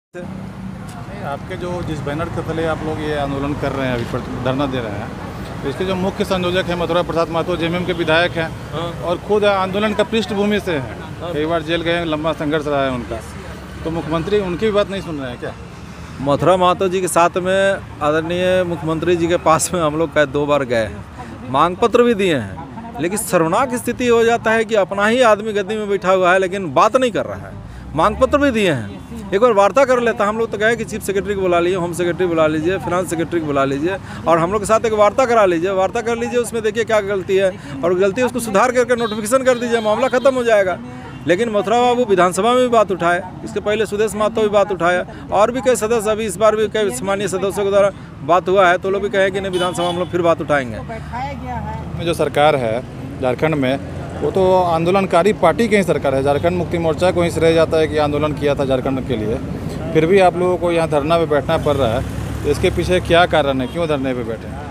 नहीं, आपके जो जिस बैनर के तले आप लोग ये आंदोलन कर रहे हैं, अभी धरना दे रहे हैं, तो इसके जो मुख्य संयोजक हैं मथुरा प्रसाद महतो जेएमएम के विधायक हैं और खुद आंदोलन का पृष्ठभूमि से हैं, कई बार जेल गए हैं, लंबा संघर्ष रहा है उनका, तो मुख्यमंत्री उनकी भी बात नहीं सुन रहे हैं क्या? मथुरा महतो जी के साथ में आदरणीय मुख्यमंत्री जी के पास में हम लोग 2 बार गए हैं, मांग पत्र भी दिए हैं, लेकिन शर्मनाक स्थिति हो जाता है कि अपना ही आदमी गद्दी में बैठा हुआ है लेकिन बात नहीं कर रहा है। मांग पत्र भी दिए हैं, एक बार वार्ता कर लेता। हम लोग तो कहे कि चीफ सेक्रेटरी को बुला लीजिए, होम सेक्रेटरी बुला लीजिए, फिनांस सेक्रेटरी को बुला लीजिए और हम लोग के साथ एक वार्ता करा लीजिए, वार्ता कर लीजिए, उसमें देखिए क्या गलती है और गलती उसको सुधार करके नोटिफिकेशन कर दीजिए, मामला खत्म हो जाएगा। लेकिन मथुरा बाबू विधानसभा में भी बात उठाए, इसके पहले सुदेश महतो भी बात उठाया और भी कई सदस्य, अभी इस बार भी कई सामान्य सदस्यों के द्वारा बात हुआ है, तो लोग भी कहे कि नहीं विधानसभा हम लोग फिर बात उठाएंगे। जो सरकार है झारखंड में, वो तो आंदोलनकारी पार्टी की ही सरकार है, झारखंड मुक्ति मोर्चा को ही श्रेय जाता है कि आंदोलन किया था झारखंड के लिए, फिर भी आप लोगों को यहाँ धरना पे बैठना पड़ रहा है, तो इसके पीछे क्या कारण है, क्यों धरने पे बैठे हैं?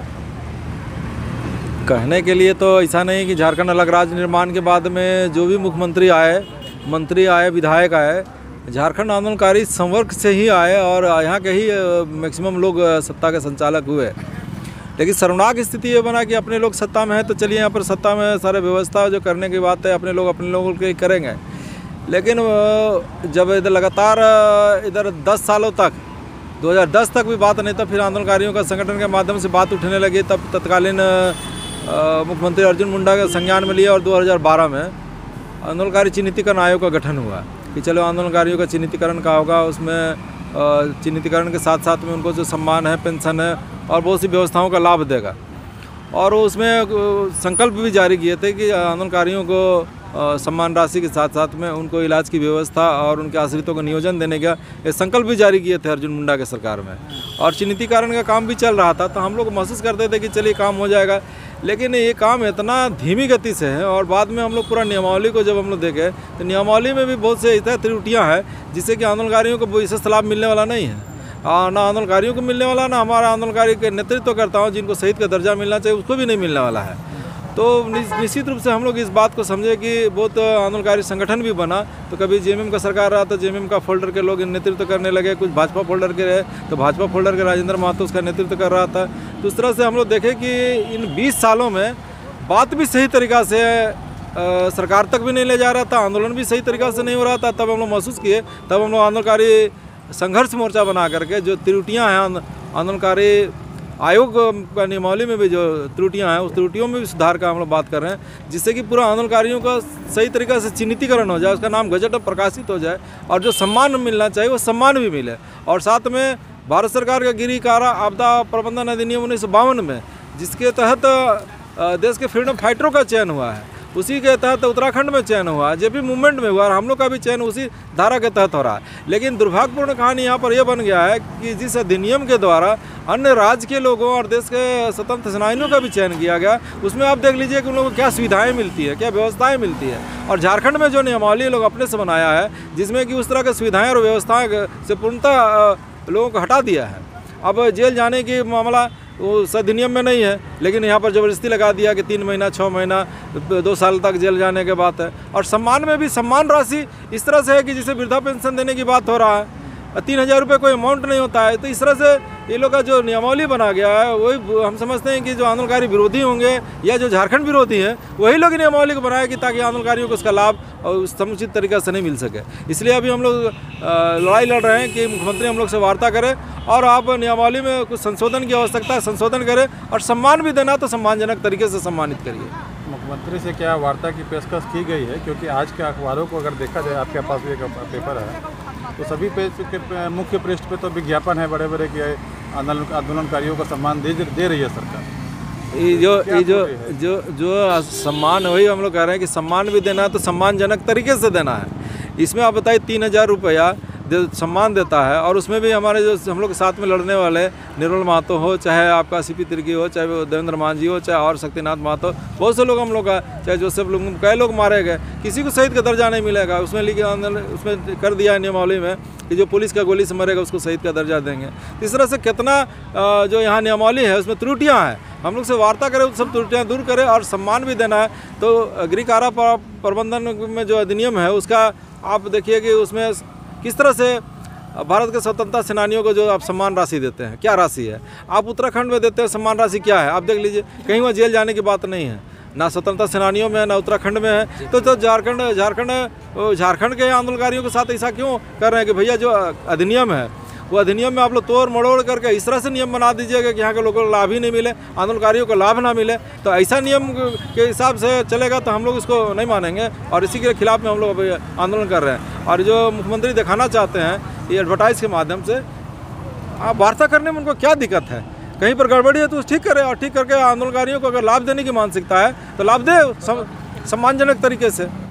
कहने के लिए तो ऐसा नहीं कि झारखंड अलग राज्य निर्माण के बाद में जो भी मुख्यमंत्री आए, मंत्री आए, विधायक आए, झारखंड आंदोलनकारी संवर्ग से ही आए और यहाँ के ही मैक्सिमम लोग सत्ता के संचालक हुए। लेकिन शर्मनाक स्थिति ये बना कि अपने लोग सत्ता में है तो चलिए यहाँ पर सत्ता में सारे व्यवस्था जो करने की बात है अपने लोगों के करेंगे, लेकिन जब इधर लगातार इधर 10 सालों तक 2010 तक भी बात नहीं था, फिर आंदोलनकारियों का संगठन के माध्यम से बात उठने लगी, तब तत्कालीन मुख्यमंत्री अर्जुन मुंडा के संज्ञान में लिया और 2012 में आंदोलनकारी चिन्हितीकरण आयोग का गठन हुआ कि चलो आंदोलनकारियों का चिन्हितीकरण का होगा, उसमें चिन्हितीकरण के साथ साथ में उनको जो सम्मान है, पेंशन है और बहुत सी व्यवस्थाओं का लाभ देगा। और उसमें संकल्प भी जारी किए थे कि आंदोलनकारियों को सम्मान राशि के साथ साथ में उनको इलाज की व्यवस्था और उनके आश्रितों को नियोजन देने का ये संकल्प भी जारी किए थे अर्जुन मुंडा के सरकार में, और चिन्हितीकरण का काम भी चल रहा था। तो हम लोग महसूस करते थे कि चलिए काम हो जाएगा, लेकिन ये काम इतना धीमी गति से है और बाद में हम लोग पूरा नियमावली को जब हम लोग देखे तो नियमावली में भी बहुत से ऐसे त्रुटियाँ हैं जिससे कि आंदोलनकारियों को विशेष लाभ मिलने वाला नहीं है, ना आंदोलनकारियों को मिलने वाला, ना हमारा आंदोलनकारी के नेतृत्व करता हूँ जिनको शहीद का दर्जा मिलना चाहिए उसको भी नहीं मिलने वाला है। तो निश्चित रूप से हम लोग इस बात को समझे कि बहुत आंदोलनकारी संगठन भी बना, तो कभी जेएमएम का सरकार रहा तो जेएमएम का फोल्डर के लोग नेतृत्व करने लगे, कुछ भाजपा फोल्डर के रहे तो भाजपा फोल्डर के राजेंद्र महतो उसका नेतृत्व कर रहा था। तो उस तरह से हम लोग देखें कि इन 20 सालों में बात भी सही तरीक़ा से सरकार तक भी नहीं ले जा रहा था, आंदोलन भी सही तरीक़ा से नहीं हो रहा था। तब हम लोग महसूस किए, तब हम लोग आंदोलनकारी संघर्ष मोर्चा बना करके जो त्रुटियाँ हैं आंदोलनकारी आयोग का नियमावली में भी जो त्रुटियां हैं उस त्रुटियों में भी सुधार का हम लोग बात कर रहे हैं, जिससे कि पूरा आंदोलनकारियों का सही तरीक़ा से चिन्हितीकरण हो जाए, उसका नाम गजट में प्रकाशित हो जाए और जो सम्मान मिलना चाहिए वो सम्मान भी मिले। और साथ में भारत सरकार का गृह कारा आपदा प्रबंधन अधिनियम 1952 में जिसके तहत देश के फ्रीडम फाइटरों का चयन हुआ है, उसी के तहत उत्तराखंड में चयन हुआ, जेपी मूवमेंट में हुआ और हम लोग का भी चयन उसी धारा के तहत हो रहा है। लेकिन दुर्भाग्यपूर्ण कहानी यहाँ पर यह बन गया है कि जिस अधिनियम के द्वारा अन्य राज्य के लोगों और देश के स्वतंत्र सेनानियों का भी चयन किया गया, उसमें आप देख लीजिए कि उन लोगों को क्या सुविधाएं मिलती है, क्या व्यवस्थाएं मिलती है। और झारखंड में जो नियमावली लोग अपने से बनाया है जिसमें कि उस तरह की सुविधाएँ और व्यवस्थाएँ से पूर्णतः लोगों को हटा दिया है। अब जेल जाने की मामला उस अधिनियम में नहीं है, लेकिन यहाँ पर ज़बरदस्ती लगा दिया कि 3 महीना 6 महीना 2 साल तक जेल जाने के बात है। और सम्मान में भी सम्मान राशि इस तरह से है कि जिसे वृद्धा पेंशन देने की बात हो रहा है, 3000 रुपये कोई अमाउंट नहीं होता है। तो इस तरह से ये लोग का जो नियमावली बना गया है वही हम समझते हैं कि जो आंदोलनकारी विरोधी होंगे या जो झारखंड विरोधी हैं वही लोग नियमावली को बनाया कि ताकि आंदोलनकारियों को उसका लाभ और समुचित तरीक़े से नहीं मिल सके। इसलिए अभी हम लोग लड़ाई लड़ रहे हैं कि मुख्यमंत्री हम लोग से वार्ता करें और आप नियमावली में कुछ संशोधन की आवश्यकता है, संशोधन करें और सम्मान भी देना तो सम्मानजनक तरीके से सम्मानित करिए। मुख्यमंत्री से क्या वार्ता की पेशकश की गई है? क्योंकि आज के अखबारों को अगर देखा जाए, आपके पास भी एक पेपर है, तो सभी पेज के मुख्य पृष्ठ पे तो विज्ञापन है बड़े बड़े कि आंदोलनकारियों को सम्मान दे रही है सरकार। जो सम्मान वही हम लोग कह रहे हैं कि सम्मान भी देना है तो सम्मानजनक तरीके से देना है। इसमें आप बताइए 3000 रुपया सम्मान देता है और उसमें भी हमारे जो हम लोग के साथ में लड़ने वाले निर्मल महतो हो, चाहे आपका सीपी तिर्की हो, चाहे वो देवेंद्र मांझी हो, चाहे और शक्तिनाथ महतो, बहुत से लोग हम लोग का, चाहे जोसेफ लोग, कई लोग मारे गए, किसी को शहीद का दर्जा नहीं मिलेगा। उसमें लिखे उसमें कर दिया है नियमावली में कि जो पुलिस का गोली से मरेगा उसको शहीद का दर्जा देंगे। इस तरह से कितना जो यहाँ नियमावली है उसमें त्रुटियाँ हैं, हम लोग से वार्ता करें, सब त्रुटियाँ दूर करें और सम्मान भी देना है। तो गृह कारा प्रबंधन में जो अधिनियम है उसका आप देखिए कि उसमें किस तरह से भारत के स्वतंत्रता सेनानियों को जो आप सम्मान राशि देते हैं, क्या राशि है? आप उत्तराखंड में देते हैं सम्मान राशि, क्या है? आप देख लीजिए, कहीं वहाँ जेल जाने की बात नहीं है, ना स्वतंत्रता सेनानियों में, ना उत्तराखंड में है। तो झारखंड के आंदोलनकारियों के साथ ऐसा क्यों कर रहे हैं कि भैया जो अधिनियम है वो अधिनियम में आप लोग तोड़ मड़ोड़ करके इस तरह से नियम बना दीजिएगा कि यहाँ के लोगों को लाभ ही नहीं मिले, आंदोलनकारियों को लाभ ना मिले। तो ऐसा नियम के हिसाब से चलेगा तो हम लोग इसको नहीं मानेंगे और इसी के खिलाफ में हम लोग अभी आंदोलन कर रहे हैं। और जो मुख्यमंत्री दिखाना चाहते हैं ये एडवर्टाइज के माध्यम से, आप वार्ता करने में उनको क्या दिक्कत है? कहीं पर गड़बड़ी है तो ठीक करे, और ठीक करके आंदोलनकारियों को अगर लाभ देने की मानसिकता है तो लाभ दे सम्मानजनक तरीके से।